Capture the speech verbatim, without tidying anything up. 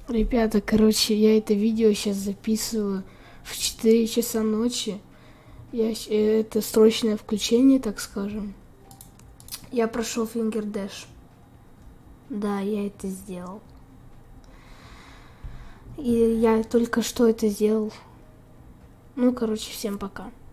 Ребята, короче, я это видео сейчас записываю в четыре часа ночи. Я, это срочное включение, так скажем. Я прошел фингердэш. Да, я это сделал. И я только что это сделал. Ну, короче, всем пока.